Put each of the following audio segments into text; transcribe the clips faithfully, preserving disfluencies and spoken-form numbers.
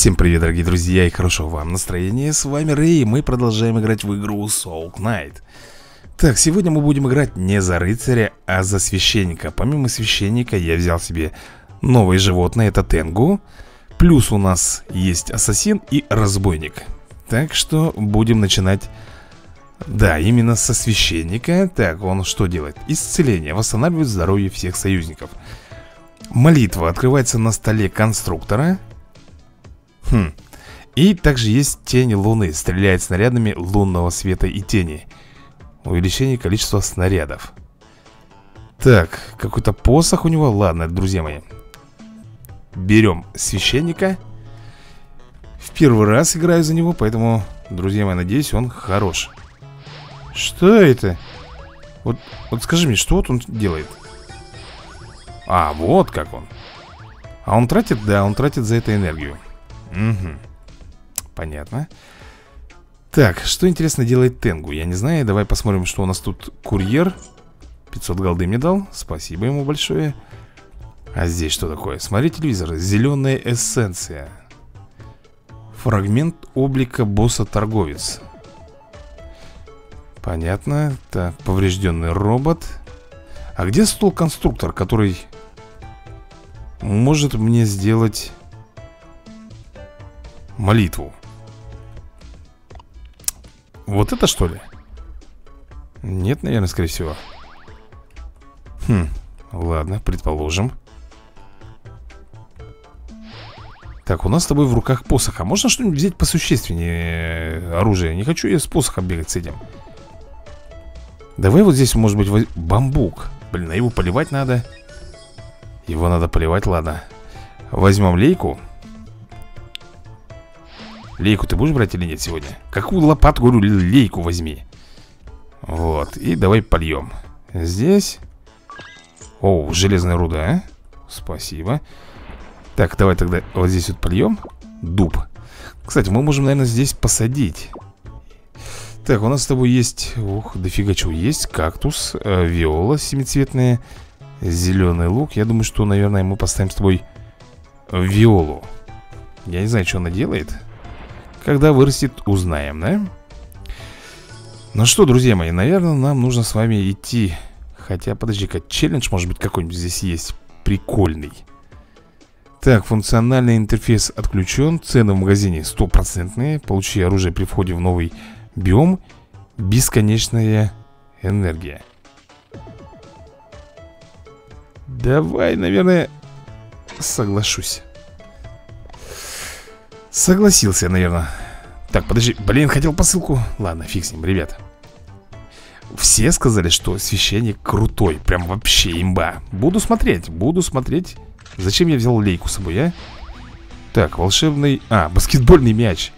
Всем привет, дорогие друзья, и хорошего вам настроения. С вами Рэй, и мы продолжаем играть в игру Soul Knight. Так, сегодня мы будем играть не за рыцаря, а за священника. Помимо священника я взял себе новое животное, это Тенгу. Плюс у нас есть ассасин и разбойник. Так что будем начинать. Да, именно со священника. Так, он что делает? Исцеление, восстанавливает здоровье всех союзников. Молитва открывается на столе конструктора. Хм. И также есть тень луны. Стреляет снарядами лунного света и тени. Увеличение количества снарядов. Так, какой-то посох у него. Ладно, друзья мои, берем священника. В первый раз играю за него, поэтому, друзья мои, надеюсь, он хорош. Что это? Вот, вот скажи мне, что вот он делает? А, вот как он. А он тратит, да, он тратит за это энергию. Угу. Понятно. Так, что интересно делает Тенгу? Я не знаю, давай посмотрим, что у нас тут. Курьер пятьсот голды мне дал, спасибо ему большое. А здесь что такое? Смотри телевизор, зеленая эссенция. Фрагмент облика босса-торговец. Понятно. Так, поврежденный робот. А где стол-конструктор, который может мне сделать молитву? Вот это что ли? Нет, наверное, скорее всего. Хм, ладно, предположим. Так, у нас с тобой в руках посох. А можно что-нибудь взять посущественнее оружие? Не хочу я с посохом бегать с этим. Давай вот здесь, может быть, воз... бамбук. Блин, а его поливать надо. Его надо поливать, ладно. Возьмем лейку. Лейку ты будешь брать или нет сегодня? Какую лопату, говорю, лейку возьми. Вот, и давай польем. Здесь. О, железная руда, а? Спасибо. Так, давай тогда вот здесь вот польем. Дуб. Кстати, мы можем, наверное, здесь посадить. Так, у нас с тобой есть... Ух, дофига чего есть. Кактус, э, виола семицветная, зеленый лук. Я думаю, что, наверное, мы поставим с тобой виолу. Я не знаю, что она делает. Когда вырастет, узнаем, да? Ну что, друзья мои, наверное, нам нужно с вами идти. Хотя, подожди-ка, челлендж, может быть, какой-нибудь здесь есть прикольный. Так, функциональный интерфейс отключен. Цены в магазине стопроцентные. Получи оружие при входе в новый биом. Бесконечная энергия. Давай, наверное, соглашусь. Согласился, наверное. Так, подожди, блин, хотел посылку. Ладно, фиг с ним, ребят. Все сказали, что священник крутой. Прям вообще имба. Буду смотреть, буду смотреть. Зачем я взял лейку с собой, а? Так, волшебный... А, баскетбольный мяч.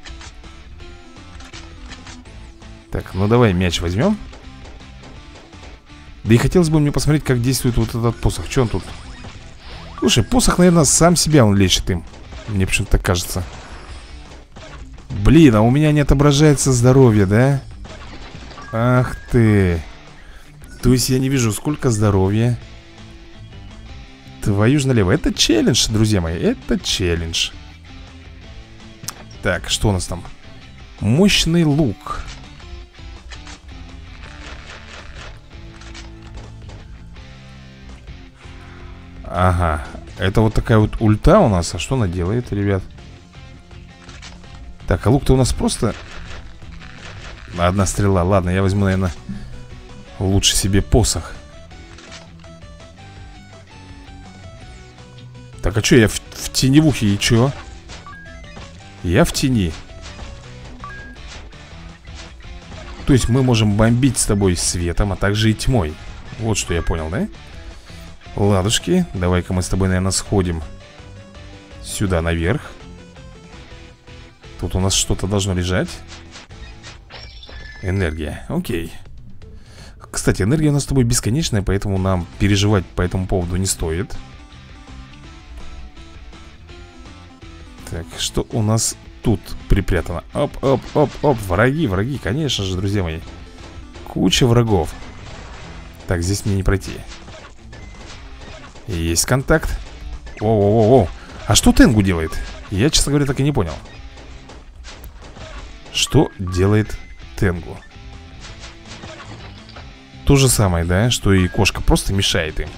Так, ну давай мяч возьмем. Да и хотелось бы мне посмотреть, как действует вот этот посох. Что он тут? Слушай, посох, наверное, сам себя он лечит им. Мне почему-то так кажется. Блин, а у меня не отображается здоровье, да? Ах ты. То есть я не вижу, сколько здоровья. Твою ж налево. Это челлендж, друзья мои. Это челлендж. Так, что у нас там? Мощный лук. Ага. Это вот такая вот ульта у нас. А что она делает, ребят? Так, а лук-то у нас просто одна стрела. Ладно, я возьму, наверное, лучше себе посох. Так, а что, я в, в теневухе и чё? Я в тени. То есть мы можем бомбить с тобой светом, а также и тьмой. Вот что я понял, да? Ладушки, давай-ка мы с тобой, наверное, сходим сюда наверх. Тут у нас что-то должно лежать. Энергия, окей. Кстати, энергия у нас с тобой бесконечная, поэтому нам переживать по этому поводу не стоит. Так, что у нас тут припрятано? Оп, оп, оп, оп, враги, враги, конечно же, друзья мои. Куча врагов. Так, здесь мне не пройти. Есть контакт. О-о-о-о. А что Тенгу делает? Я, честно говоря, так и не понял, что делает Тенгу. То же самое, да, что и кошка, просто мешает им.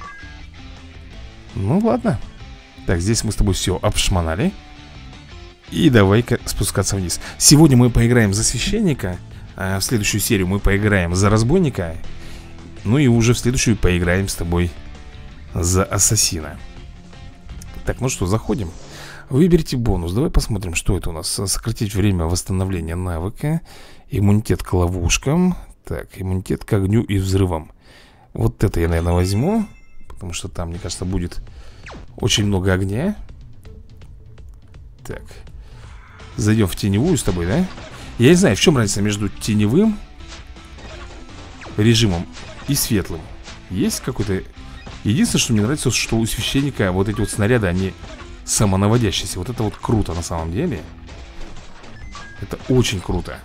Ну ладно. Так, здесь мы с тобой все обшмонали. И давай-ка спускаться вниз. Сегодня мы поиграем за священника, а в следующую серию мы поиграем за разбойника. Ну и уже в следующую поиграем с тобой за ассасина. Так, ну что, заходим. Выберите бонус. Давай посмотрим, что это у нас. Сократить время восстановления навыка. Иммунитет к ловушкам. Так, иммунитет к огню и взрывам. Вот это я, наверное, возьму, потому что там, мне кажется, будет очень много огня. Так. Зайдем в теневую с тобой, да? Я не знаю, в чем разница между теневым режимом и светлым. Есть какой-то... Единственное, что мне нравится, что у священника вот эти вот снаряды, они самонаводящиеся. Вот это вот круто на самом деле. Это очень круто.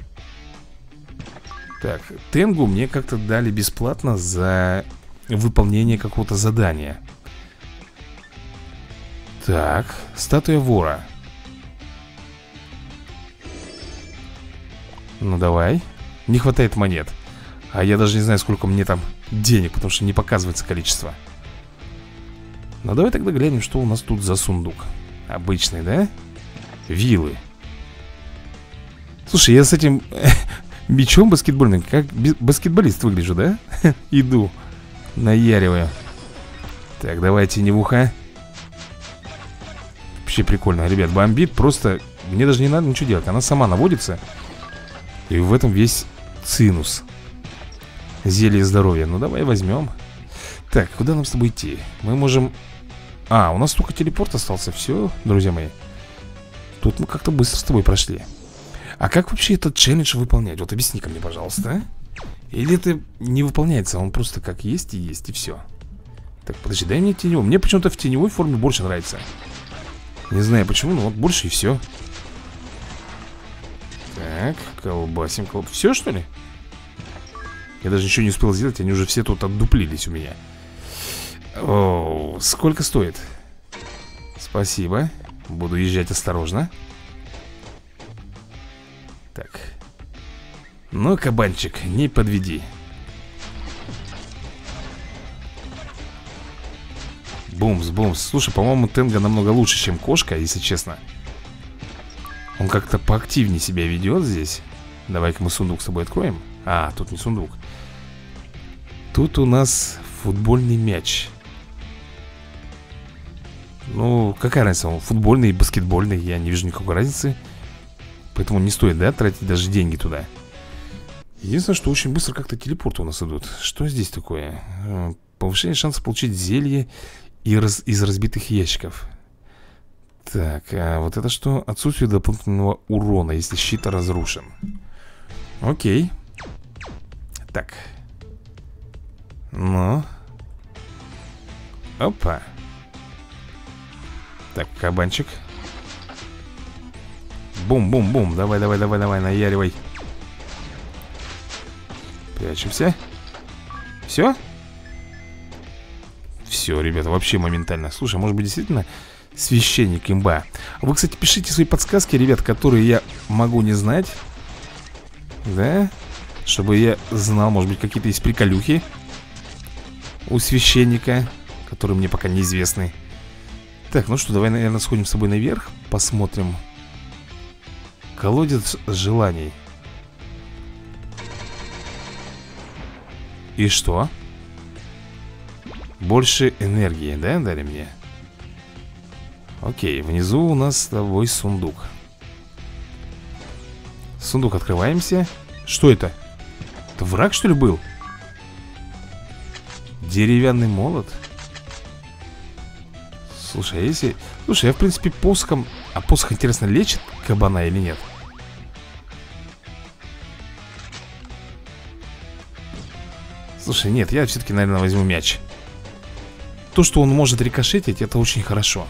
Так, Тенгу мне как-то дали бесплатно за выполнение какого-то задания. Так, статуя вора. Ну давай. Не хватает монет. А я даже не знаю, сколько мне там денег, потому что не показывается количество. Ну давай тогда глянем, что у нас тут за сундук. Обычный, да? Вилы. Слушай, я с этим мечом баскетбольным как баскетболист выгляжу, да? Иду, наяриваю. Так, давай теневуха. Вообще прикольно, ребят, бомбит просто. Мне даже не надо ничего делать, она сама наводится. И в этом весь цинус. Зелье здоровья, ну давай возьмем. Так, куда нам с тобой идти? Мы можем... А, у нас только телепорт остался, все, друзья мои. Тут мы как-то быстро с тобой прошли. А как вообще этот челлендж выполнять? Вот объясни-ка мне, пожалуйста, а? Или это не выполняется, он просто как есть и есть, и все. Так, подожди, дай мне теневой. Мне почему-то в теневой форме больше нравится. Не знаю почему, но вот больше и все. Так, колбасим, колбасим. Все, что ли? Я даже ничего не успел сделать, они уже все тут отдуплились у меня. О, сколько стоит? Спасибо. Буду езжать осторожно. Так. Ну, кабанчик, не подведи. Бумс, бумс. Слушай, по-моему, Тенга намного лучше, чем кошка, если честно. Он как-то поактивнее себя ведет здесь. Давай-ка мы сундук с тобой откроем. А, тут не сундук. Тут у нас футбольный мяч. Ну, какая разница? Он футбольный и баскетбольный. Я не вижу никакой разницы. Поэтому не стоит, да, тратить даже деньги туда. Единственное, что очень быстро как-то телепорты у нас идут. Что здесь такое? Повышение шанса получить зелье и раз... из разбитых ящиков. Так, а вот это что? Отсутствие дополнительного урона, если щит разрушен. Окей. Так. Ну. Опа. Так, кабанчик. Бум-бум-бум. Давай, давай, давай, давай, наяривай. Прячемся. Все? Все, ребята, вообще моментально. Слушай, может быть, действительно священник имба. Вы, кстати, пишите свои подсказки, ребят, которые я могу не знать. Да? Чтобы я знал, может быть, какие-то есть приколюхи у священника, которые мне пока неизвестны. Так, ну что, давай, наверное, сходим с тобой наверх. Посмотрим. Колодец желаний. И что? Больше энергии, да, дали мне? Окей, внизу у нас с тобой сундук. Сундук открываемся. Что это? Это враг, что ли, был? Деревянный молот. Слушай, а если... Слушай, я, в принципе, посохом... А посох, интересно, лечит кабана или нет? Слушай, нет, я все-таки, наверное, возьму мяч. То, что он может рикошетить, это очень хорошо.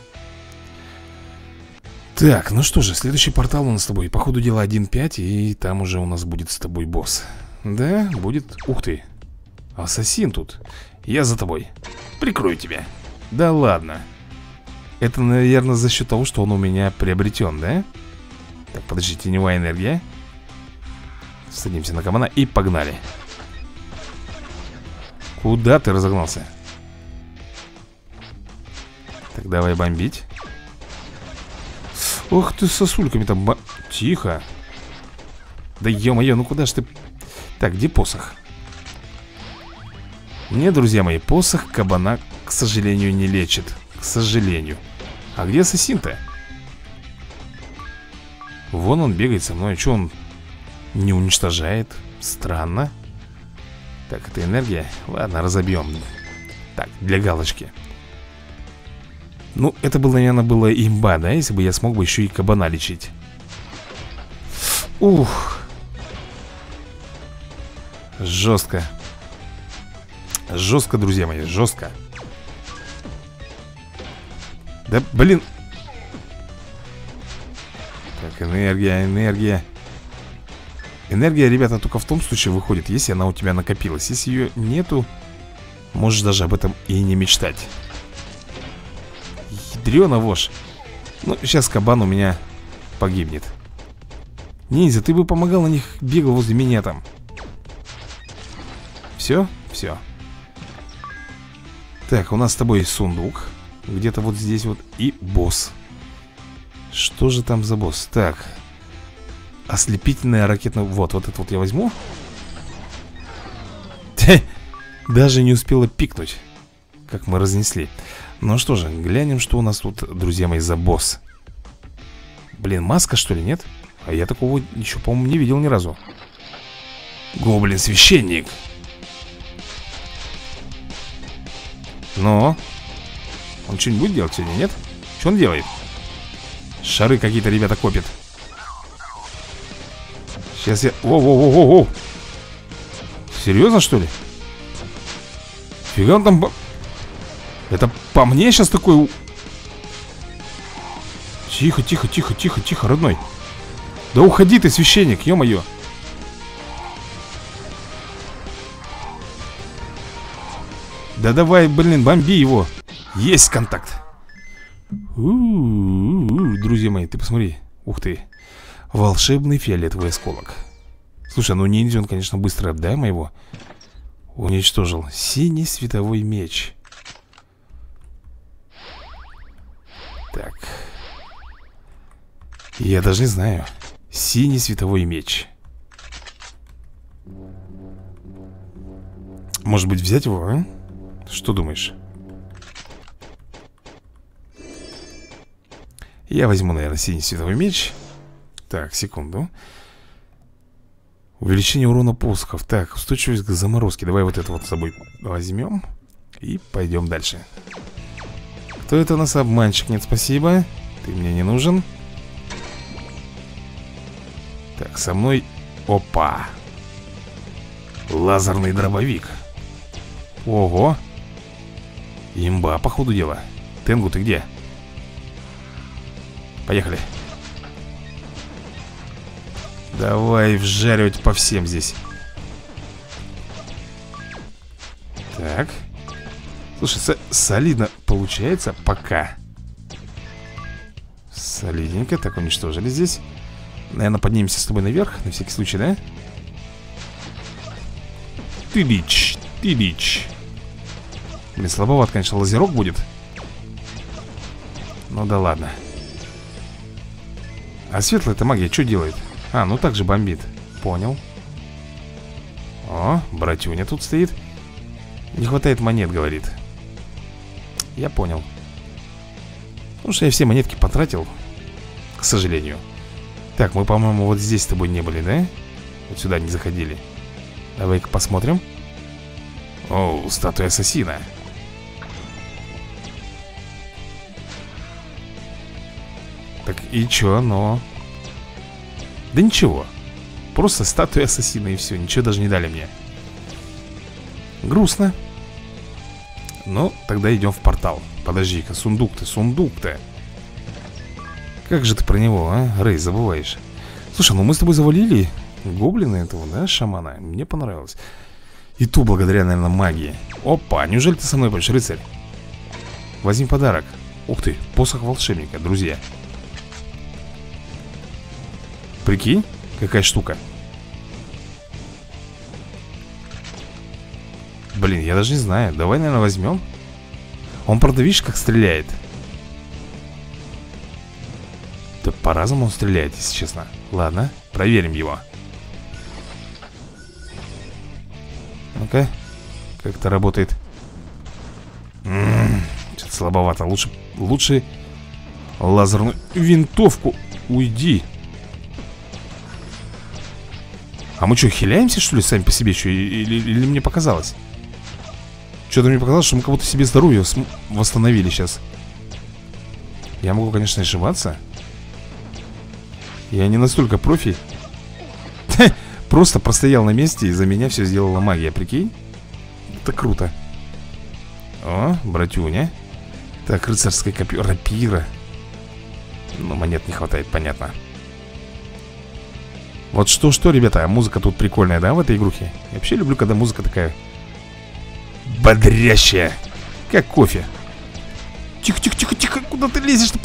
Так, ну что же, следующий портал у нас с тобой. По ходу дела один пять, и там уже у нас будет с тобой босс. Да, будет... Ух ты. Ассасин тут. Я за тобой. Прикрою тебя. Да ладно. Это, наверное, за счет того, что он у меня приобретен, да? Так, подожди, теневая энергия. Садимся на кабана и погнали. Куда ты разогнался? Так, давай бомбить. Ох ты, сосульками там бо... Тихо. Да ё-моё, ну куда ж ты... Так, где посох? Нет, друзья мои, посох кабана, к сожалению, не лечит. К сожалению. А где ассасин-то? Вон он бегает со мной. Что он не уничтожает? Странно. Так, это энергия. Ладно, разобьем. Так, для галочки. Ну, это было, наверное, было имба, да? Если бы я смог бы еще и кабана лечить. Ух. Жестко. Жестко, друзья мои, жестко. Да, блин. Так, энергия, энергия. Энергия, ребята, только в том случае выходит, если она у тебя накопилась. Если ее нету, можешь даже об этом и не мечтать. Ядрёна вошь. Ну, сейчас кабан у меня погибнет. Ниндзя, ты бы помогал на них, бегал возле меня там. Все? Все. Так, у нас с тобой сундук. Где-то вот здесь вот. И босс. Что же там за босс? Так. Ослепительная ракетная... Вот, вот это вот я возьму. Даже не успела пикнуть. Как мы разнесли. Ну что же, глянем, что у нас тут, друзья мои, за босс. Блин, маска, что ли, нет? А я такого еще, по-моему, не видел ни разу. Гоблин-священник. Но он что-нибудь будет делать сегодня, нет? Что он делает? Шары какие-то, ребята, копит. Сейчас я... Воу-воу-воу-воу. Серьезно, что ли? Фига он там... Это по мне сейчас такой... Тихо, тихо, тихо, тихо, тихо, родной. Да уходи ты, священник, ё-моё. Да давай, блин, бомби его. Есть контакт. У-у-у-у, друзья мои, ты посмотри. Ух ты. Волшебный фиолетовый осколок. Слушай, ну ниндзя, он, конечно, быстро, да, моего уничтожил. Синий световой меч. Так. Я даже не знаю. Синий световой меч. Может быть, взять его, а? Что думаешь? Я возьму, наверное, синий световой меч. Так, секунду. Увеличение урона посохов. Так, устойчивость к заморозке. Давай вот это вот с собой возьмем. И пойдем дальше. Кто это у нас? Обманщик? Нет, спасибо. Ты мне не нужен. Так, со мной... Опа! Лазерный дробовик. Ого! Имба, по ходу дела. Тенгу, ты где? Поехали. Давай вжаривать по всем здесь. Так. Слушай, со солидно получается пока. Солидненько. Так, уничтожили здесь. Наверное, поднимемся с тобой наверх, на всякий случай, да? Ты бич, ты бич. Блин, слабоват, конечно, лазерок будет. Ну да ладно. А светлая-то магия что делает? А, ну так же бомбит. Понял. О, братюня тут стоит. Не хватает монет, говорит. Я понял. Потому что я все монетки потратил, к сожалению. Так, мы, по-моему, вот здесь с тобой не были, да? Вот сюда не заходили. Давай-ка посмотрим. О, статуя ассасина. Так, и чё, но... Да ничего. Просто статуя ассасина и все. Ничего даже не дали мне. Грустно. Ну, тогда идем в портал. Подожди-ка, сундук-то, сундук-то. Как же ты про него, а? Рэй, забываешь. Слушай, ну мы с тобой завалили гоблина этого, да, шамана. Мне понравилось. И то благодаря, наверное, магии. Опа, неужели ты со мной будешь, рыцарь? Возьми подарок. Ух ты, посох волшебника, друзья. Прикинь, какая штука. Блин, я даже не знаю. Давай, наверное, возьмем. Он, правда, видишь, как стреляет? Да по-разному он стреляет, если честно. Ладно, проверим его. Ну-ка, как это работает. М-м, что-то слабовато. Лучше, лучше лазерную винтовку. Уйди. А мы что, хиляемся, что ли, сами по себе? Что, или, или мне показалось? Что-то мне показалось, что мы кого-то себе здоровье восстановили сейчас. Я могу, конечно, ошибаться. Я не настолько профи. Просто простоял на месте, и за меня все сделала магия, прикинь? Это круто. О, братюня. Так, рыцарское копье, рапира. Ну, монет не хватает, понятно. Вот что-что, ребята, музыка тут прикольная, да, в этой игрухе? Я вообще люблю, когда музыка такая бодрящая, как кофе. Тихо-тихо-тихо-тихо, куда ты лезешь-то?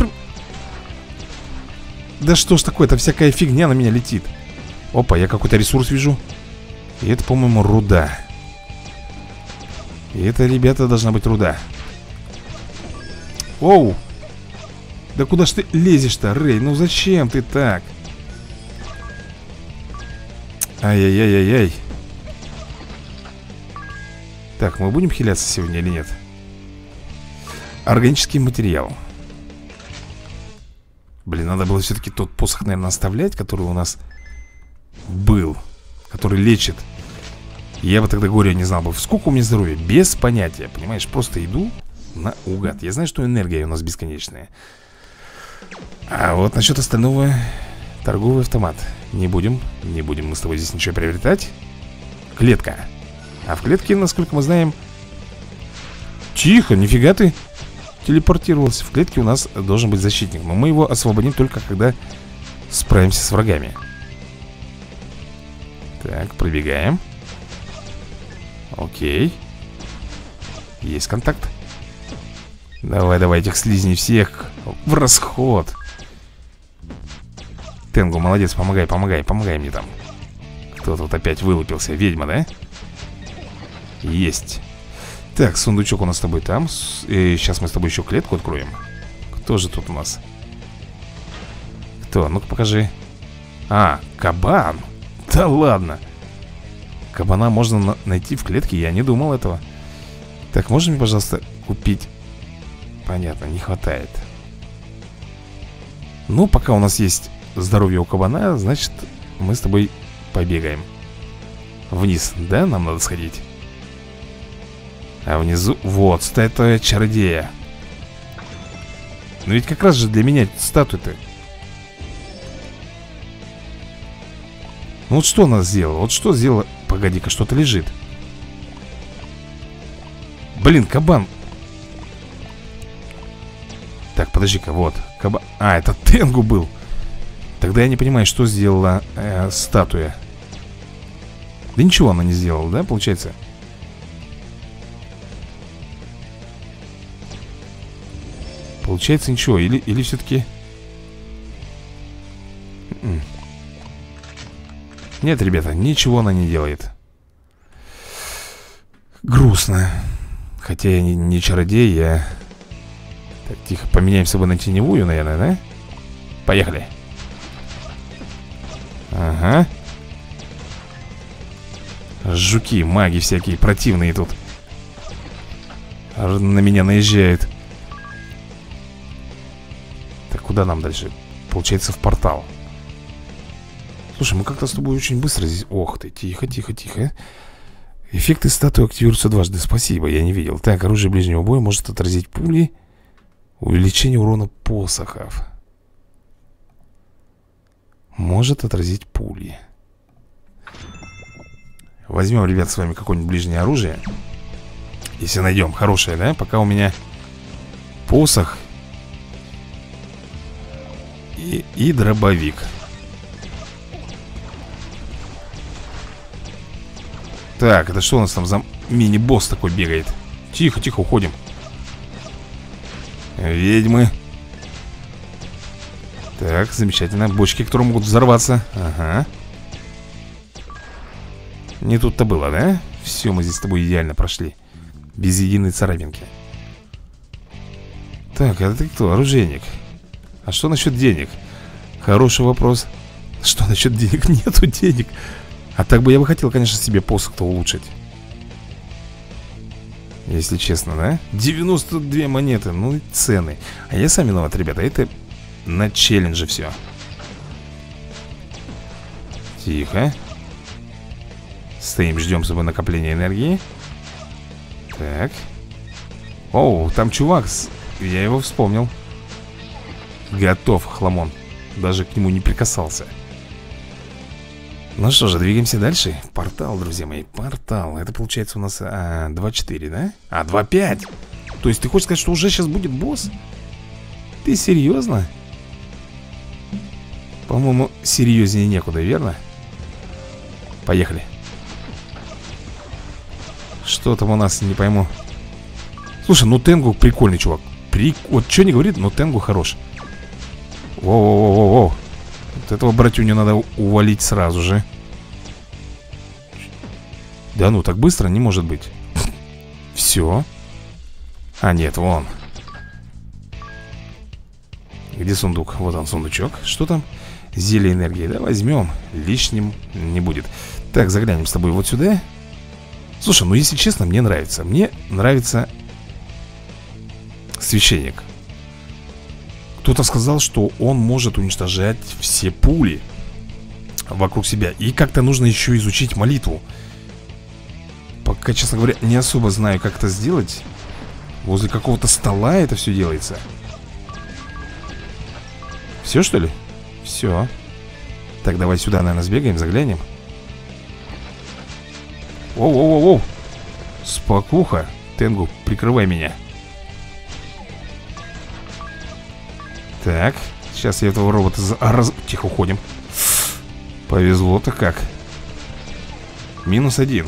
Да что ж такое, это всякая фигня на меня летит. Опа, я какой-то ресурс вижу. И это, по-моему, руда. И это, ребята, должна быть руда. Оу. Да куда ж ты лезешь-то, Рэй? Ну зачем ты так? Ай-яй-яй-яй-яй. Так, мы будем хиляться сегодня или нет? Органический материал. Блин, надо было все-таки тот посох, наверное, оставлять, который у нас был, который лечит. Я бы тогда горе не знал бы. Сколько у меня здоровья? Без понятия, понимаешь? Просто иду наугад. Я знаю, что энергия у нас бесконечная. А вот насчет остального... Торговый автомат. Не будем, не будем мы с тобой здесь ничего приобретать. Клетка. А в клетке, насколько мы знаем... Тихо, нифига ты телепортировался. В клетке у нас должен быть защитник. Но мы его освободим только когда справимся с врагами. Так, пробегаем. Окей. Есть контакт. Давай, давай, этих слизней всех в расход. Тенгу, молодец, помогай, помогай, помогай мне там. Кто тут опять вылупился? Ведьма, да? Есть. Так, сундучок у нас с тобой там. И сейчас мы с тобой еще клетку откроем. Кто же тут у нас? Кто? Ну-ка покажи. А, кабан. Да ладно. Кабана можно на найти в клетке, я не думал этого. Так, можно мне, пожалуйста, купить? Понятно, не хватает. Ну, пока у нас есть здоровье у кабана, значит, мы с тобой побегаем вниз, да? Нам надо сходить. А внизу, вот, статуя чародея. Ну ведь как раз же для меня статуя-то. Ну вот что она сделала? Вот что сделала? Погоди-ка, что-то лежит. Блин, кабан. Так, подожди-ка, вот кабан. А, это Тенгу был. Тогда я не понимаю, что сделала э, статуя. Да ничего она не сделала, да, получается? Получается ничего. Или, или все-таки... Нет, ребята, ничего она не делает. Грустно. Хотя я не, не чародей, я... Так, тихо, поменяем с собой на теневую, наверное, да? Поехали. Ага. Жуки, маги всякие противные тут на меня наезжают. Так, куда нам дальше? Получается, в портал. Слушай, мы как-то с тобой очень быстро здесь... Ох ты, тихо, тихо, тихо. Эффекты статуи активируются дважды. Спасибо, я не видел. Так, оружие ближнего боя может отразить пули. Увеличение урона посохов. Может отразить пули. Возьмем, ребят, с вами какое-нибудь ближнее оружие. Если найдем хорошее, да? Пока у меня посох и, и дробовик. Так, это что у нас там за мини-босс такой бегает? Тихо, тихо, уходим. Ведьмы. Так, замечательно. Бочки, которые могут взорваться. Ага. Не тут-то было, да? Все, мы здесь с тобой идеально прошли. Без единой царапинки. Так, а ты кто? Оружейник. А что насчет денег? Хороший вопрос. Что насчет денег? Нету денег. А так бы я бы хотел, конечно, себе посох-то улучшить. Если честно, да? девяносто две монеты, ну и цены. А я сам виноват, ребята. Это на челлендже все. Тихо. Стоим, ждем с собой накопления энергии. Так. Оу, там чувак. Я его вспомнил. Готов, хламон. Даже к нему не прикасался. Ну что же, двигаемся дальше. Портал, друзья мои, портал. Это получается у нас а, два четыре, да? А, два пять. То есть ты хочешь сказать, что уже сейчас будет босс? Ты серьезно? По-моему, серьезнее некуда, верно? Поехали. Что там у нас, не пойму. Слушай, ну Тенгу прикольный чувак. Прик... Вот что не говорит, но Тенгу хорош. Воу-воу-воу-воу. Вот этого братюню надо увалить сразу же. Да ну, так быстро не может быть. Все. А нет, вон. Где сундук? Вот он, сундучок. Что там? Зелье энергии. Да, возьмем. Лишним не будет. Так, заглянем с тобой вот сюда. Слушай, ну если честно, мне нравится. Мне нравится священник. Кто-то сказал, что он может уничтожать все пули вокруг себя. И как-то нужно еще изучить молитву. Пока, честно говоря, не особо знаю, как это сделать. Возле какого-то стола это все делается. Все, что ли? Все. Так, давай сюда, наверное, сбегаем, заглянем. Воу-воу-воу-воу. Спокуха. Тенгу, прикрывай меня. Так, сейчас я этого робота за... а, раз... Тихо, уходим. Повезло-то как. Минус один.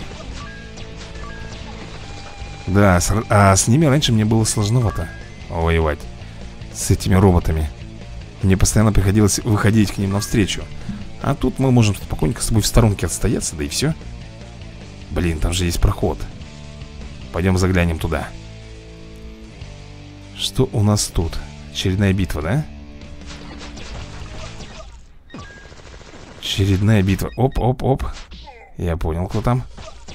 Да, с... а с ними раньше мне было сложновато воевать. С этими роботами. Мне постоянно приходилось выходить к ним навстречу. А тут мы можем спокойненько с тобой в сторонке отстояться, да и все. Блин, там же есть проход. Пойдем заглянем туда. Что у нас тут? Очередная битва, да? Очередная битва. Оп-оп-оп. Я понял, кто там.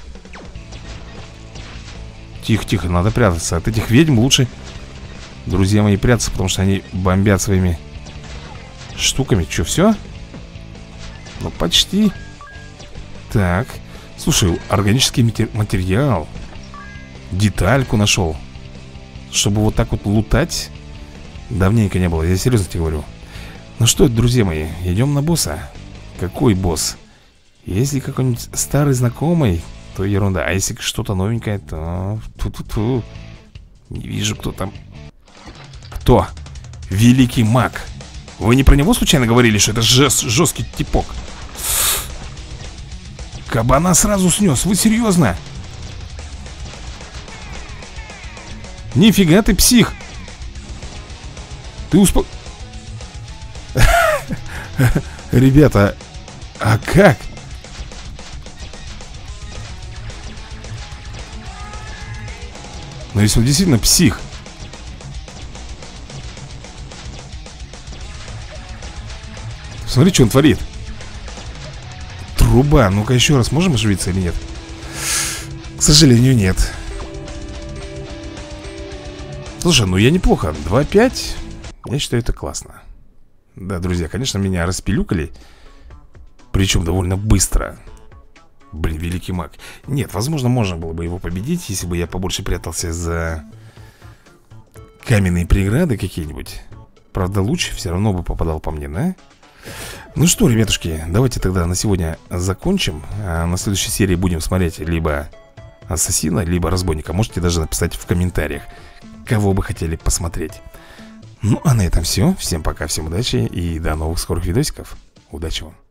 Тихо-тихо, надо прятаться. От этих ведьм лучше, друзья мои, прятаться, потому что они бомбят своими штуками. Че, все? Ну, почти. Так. Слушай, органический материал. Детальку нашел. Чтобы вот так вот лутать. Давненько не было, я серьезно тебе говорю. Ну что, друзья мои, идем на босса. Какой босс? Если какой-нибудь старый знакомый, то ерунда. А если что-то новенькое, то... Ту-ту-ту. Не вижу, кто там. Кто? Великий маг. Вы не про него случайно говорили, что это жест, жесткий типок? Кабана сразу снес, вы серьезно? Нифига ты псих. Ты успо... Ребята, а как? Но если он действительно псих. Смотри, что он творит. Труба, ну-ка еще раз, можем оживиться или нет? К сожалению, нет. Слушай, ну я неплохо, два пять. Я считаю, это классно. Да, друзья, конечно, меня распилюкали. Причем довольно быстро. Блин, великий маг. Нет, возможно, можно было бы его победить, если бы я побольше прятался за каменные преграды какие-нибудь. Правда, луч все равно бы попадал по мне, да? Ну что, ребятушки, давайте тогда на сегодня закончим. А на следующей серии будем смотреть либо ассасина, либо разбойника. Можете даже написать в комментариях, кого бы хотели посмотреть. Ну, а на этом все. Всем пока, всем удачи и до новых скорых видосиков. Удачи вам.